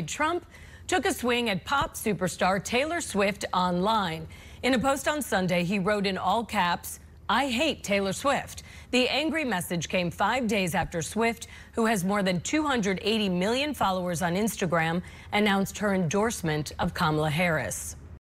Trump took a swing at pop superstar Taylor Swift online. In a post on Sunday, he wrote in all caps, "I hate Taylor Swift." The angry message came 5 days after Swift, who has more than 280 million followers on Instagram, announced her endorsement of Kamala Harris.